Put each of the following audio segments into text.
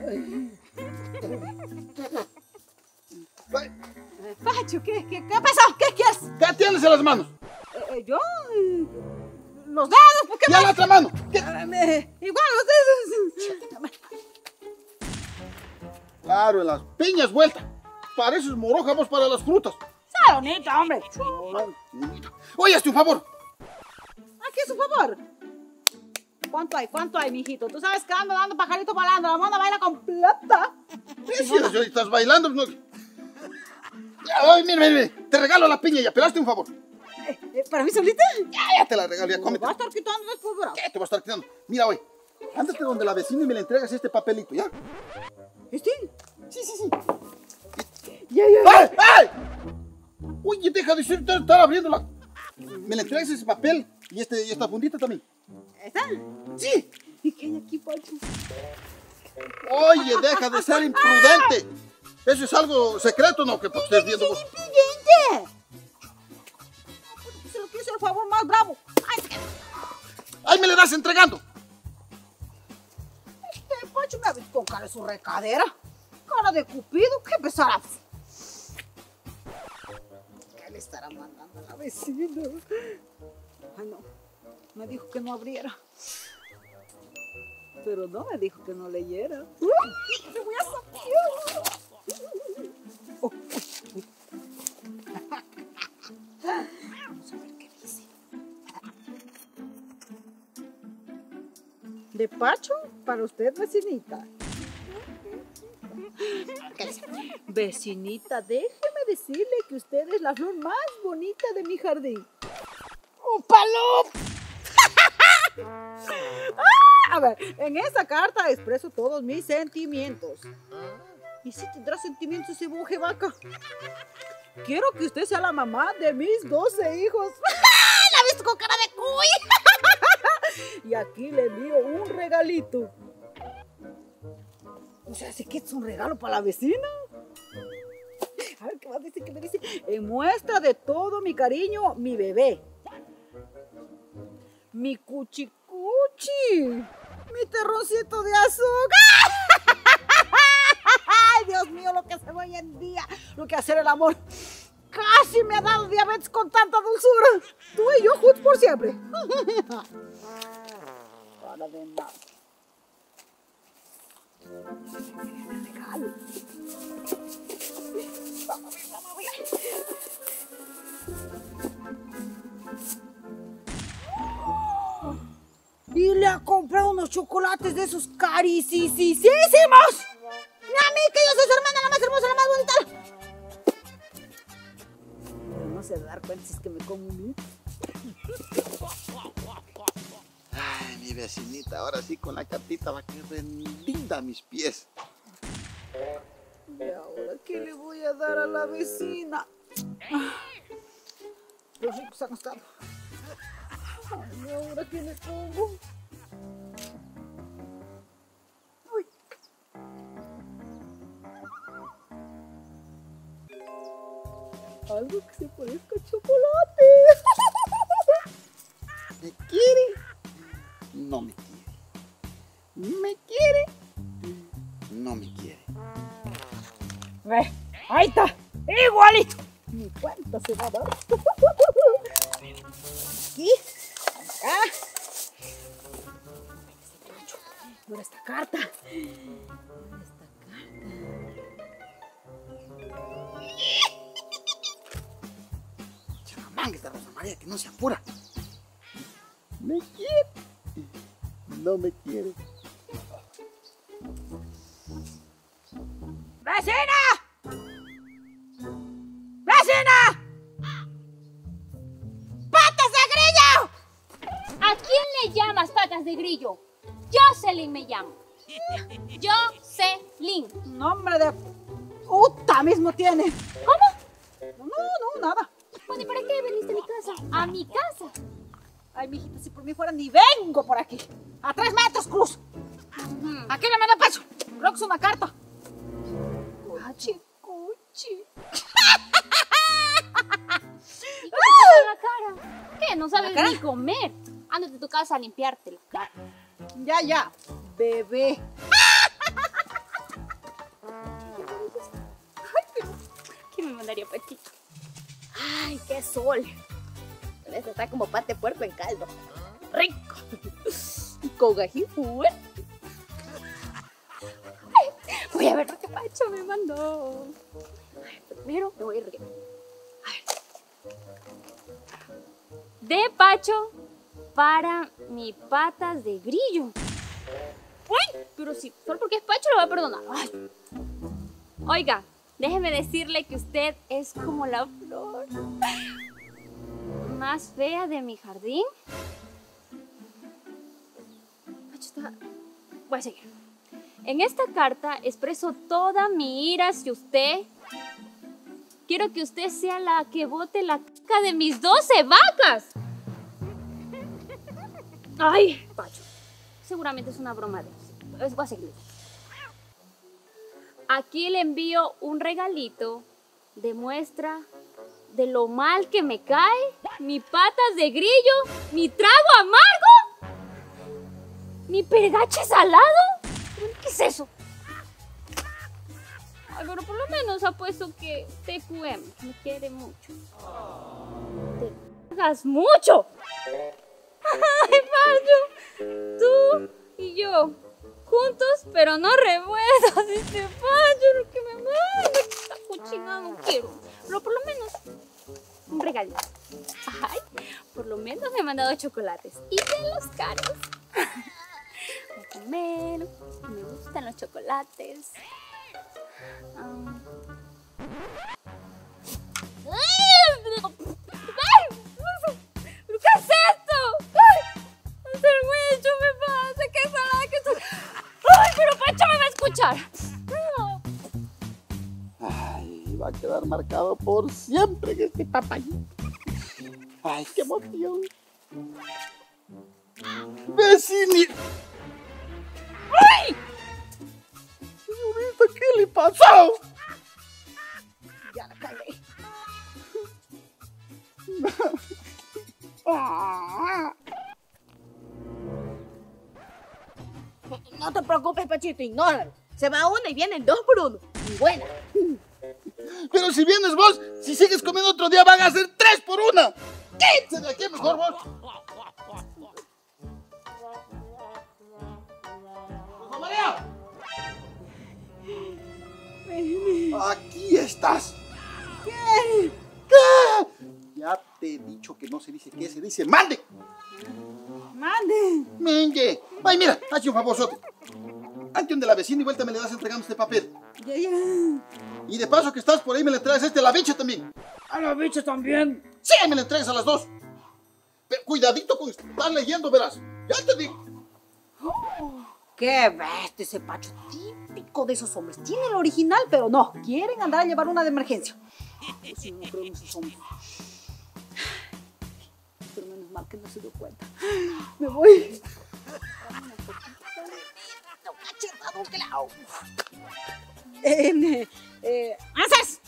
Pacho, ¿qué pasó? ¿Qué quieres? ¿Qué tienes en las manos? Yo... los dedos, ¿por qué? ¿Y a la otra mano? ¿Qué? Igual los dedos. Claro, en las piñas vuelta. Pareces moroja vos para las frutas. Salonita, hombre. Oye, hazte un favor. Aquí es un favor. ¿Cuánto hay, mijito? Tú sabes que ando dando pajarito balando. La mona baila completa. ¿Qué si estás bailando? No. Ay, mira. Te regalo la piña ya, pero hazte un favor. ¿Para mí solita? Ya te la regalo, ya cómete. ¿Me va a estar quitando después, bro? ¿Qué te va a estar quitando? Mira, oye. Ándate donde la vecina y me le entregas este papelito, ¿ya? ¿Este? Sí. Ya. ¡Ay! ¡Ay! Oye, deja de estar abriendo la... Me le entregas ese papel y esta fundita también. ¿Esta? Sí. ¿Y qué hay aquí, Pacho? Oye, deja de ser imprudente. ¿Eso es algo secreto, no? Que estés viendo vos. ¡Impidente! Se lo quiero hacer el favor más bravo. ¡Ahí me le das entregando! Pacho me ha visto con cara de su recadera. Cara de cupido, ¿qué pesará? ¿Qué le estará mandando a la vecina? Ay, no. Me dijo que no abriera. Pero no me dijo que no leyera. ¡Uy! ¡Me voy a saquear! Vamos a ver qué dice. ¿De Pacho? Para usted, vecinita. ¿Qué dice? Vecinita, déjeme decirle que usted es la flor más bonita de mi jardín. ¡Un palo! A ver, en esa carta expreso todos mis sentimientos. ¿Y si tendrá sentimientos ese boje vaca? Quiero que usted sea la mamá de mis 12 hijos. ¡La he visto con cara de cuy! Y aquí le envío un regalito. O sea, ¿sí que es un regalo para la vecina? A ver, ¿qué más dice? ¿Qué me dice? En muestra de todo mi cariño, mi bebé. Mi cuchicuchi. Mi terroncito de azúcar. Ay, Dios mío, lo que hace hoy en día. Lo que hacer el amor. Casi me ha dado diabetes con tanta dulzura. Tú y yo juntos por siempre. Para de nada. Regalo. Vamos a ver. Y le ha comprado unos chocolates de esos carísimos. A mí, que yo soy su hermana, la más hermosa, la más bonita. Pero no se da cuenta si es que me como un... Ay, mi vecinita, ahora sí con la cartita va a quedar linda a mis pies. ¿Y ahora qué le voy a dar a la vecina? Los ricos han estado. Ay, ¿ahora qué le pongo? Uy. Algo que se parezca a chocolate. ¿Me quiere? No me quiere. ¿Me quiere? No me quiere. Ahí está, igualito. Ni cuenta se va a dar. Aquí, acá. Mira esta carta. Charamanga esta Rosa María que no se apura. ¿Me quiere? No me quiere. ¡Vecina! ¡Vecina! ¡Patas de grillo! ¿A quién le llamas patas de grillo? Jocelyn me llamo. Jocelyn. Nombre de puta mismo tiene. ¿Cómo? No, nada. Bueno, ¿y para qué viniste a mi casa? ¿A mi casa? Ay, mijita, si por mí fuera ni vengo por aquí. A 3 metros cruz. Aquí le manda Pacho. Creo que es una carta. Cuchi. ¿Y qué te pasa en la cara? ¿Qué? ¿No sabes cara? ni comer? Ándate a tu casa a limpiarte la cara. Ya. Bebé. mandaría Pachito. Ay, qué sol. Esto está como pate de puerco en caldo. Rico. Y con ají fuerte. Voy a ver lo que Pacho me mandó. Ay, primero me voy a ir. A ver. De Pacho para mi patas de grillo. Uy, pero sí, solo porque es Pacho lo voy a perdonar. Ay. Oiga, déjeme decirle que usted es como la flor más fea de mi jardín. Pacho está... Voy a seguir. En esta carta expreso toda mi ira hacia usted. Quiero que usted sea la que bote la caca de mis 12 vacas. Ay, Pacho. Seguramente es una broma de eso. Voy a seguir. Aquí le envío un regalito de muestra de lo mal que me cae mi patas de grillo, mi trago amargo, mi pergache salado. ¿Qué es eso? Ay, pero por lo menos apuesto que TQM me quiere mucho. Te cagas mucho. Ay, Pacho, tú y yo juntos, pero no revueltos. Dice Pacho, lo que me manda, esta cochinada no quiero. Pero por lo menos un regalito. Ay, por lo menos me ha mandado chocolates. Y de los caros. Voy a comer. Me gustan los chocolates. ¿Pero qué es esto? ¡Ay! ¡Hasta el huecho me pasa! ¡Qué salada que estoy! ¡Ay, pero Pacho me va a escuchar! Ay, va a quedar marcado por siempre en este papayito. Ay, qué emoción. Vecinita. ¡Ay! Señorita, ¿qué le pasó? Ya la cagué. No te preocupes, Pachito, ignóralo. Se va una y vienen 2 por 1. Y buena. Pero si vienes vos, si sigues comiendo otro día van a ser 3 por 1. ¡Quítese de aquí mejor vos! ¡Rosa María! Aquí estás. ¿Qué? ¿Qué? Ya te he dicho que no se dice qué, se dice mande. Mande. Menge. Ay, mira, hazte un favorzote. Ante un de la vecina y vuelta me le das entregando este papel. Ya, ya. Y de paso que estás por ahí me le traes a la bicha también. A la bicha también. Sí, me le entregas a las 2. Pero cuidadito con estar leyendo, verás. Ya te digo. Qué bestia ese Pacho, típico de esos hombres. Tiene el original, pero no. Quieren andar a llevar una de emergencia. Pues sí, no creo en esos hombres. Pero menos mal que no se dio cuenta. Me voy. ¡Haces!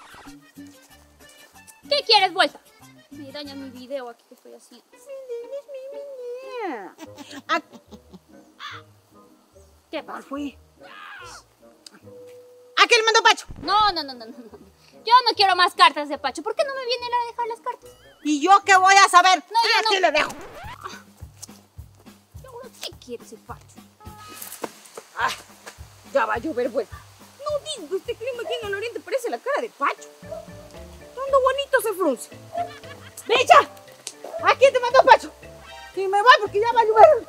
¿Qué quieres, vuelta? Me daña mi video aquí que estoy haciendo. ¿Qué ¿Cuál pasa? fue? ¿A qué le mandó Pacho? No. Yo no quiero más cartas de Pacho. ¿Por qué no me viene a dejar las cartas? ¿Y yo qué voy a saber? No, yo no. Aquí le dejo. Seguro, ¿qué quiere ese Pacho? Ah, ya va a llover, vuelta. No digo, este clima aquí en el oriente parece la cara de Pacho. Cuando bonito se frunce. ¡Bicha! ¿A quién te mandó Pacho? Y me voy porque ya va a llover.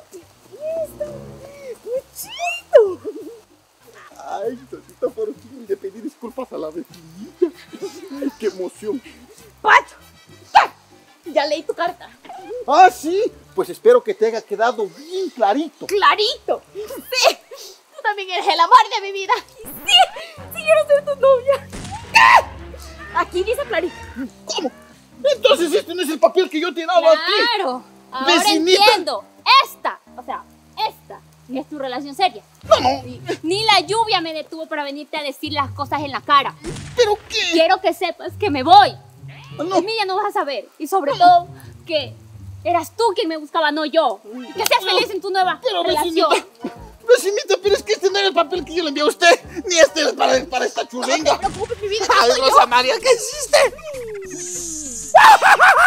¡Muchito! Ay, solita por fin de pedir disculpas a la vecinita. Ay, qué emoción. ¡Pacho! ¿Qué? Ya leí tu carta. Ah, sí. Pues espero que te haya quedado bien clarito. ¡Clarito! ¡Sí! Tú también eres el amor de mi vida. ¡Sí! ¡Quiero ser tu novia! ¿Qué? Aquí dice clarito. ¿Cómo? Entonces este no es el papel que yo te he dado a ti. ¡Claro! Ahora Vecinita. entiendo. Esta es tu relación seria. No. Ni la lluvia me detuvo para venirte a decir las cosas en la cara. ¿Pero qué? Quiero que sepas que me voy. No. De mí ya no vas a saber. Y sobre todo, que eras tú quien me buscaba, no yo. Y que seas feliz en tu nueva Pero relación. vecinita, pero es que este no era el papel que yo le envié a usted. Ni este es para esta chulenga. No te preocupes, mi mi vida. ¡Ay, Rosa María, qué hiciste!